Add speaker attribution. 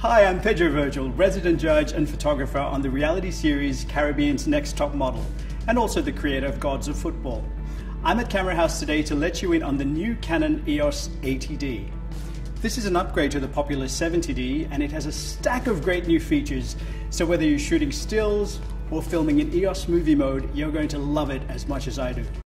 Speaker 1: Hi, I'm Pedro Virgil, resident judge and photographer on the reality series Caribbean's Next Top Model, and also the creator of Gods of Football. I'm at Camera House today to let you in on the new Canon EOS 80D. This is an upgrade to the popular 70D, and it has a stack of great new features, so whether you're shooting stills or filming in EOS movie mode, you're going to love it as much as I do.